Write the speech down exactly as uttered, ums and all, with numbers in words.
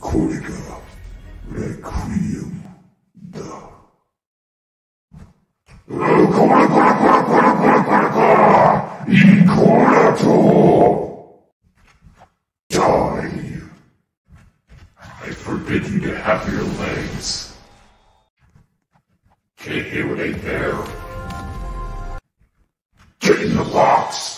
Corica Requiem da. Cora cora cora cora cora cora cora Incorato. Die. I forbid you to have your legs. Can't hear what ain't there. Get in the box.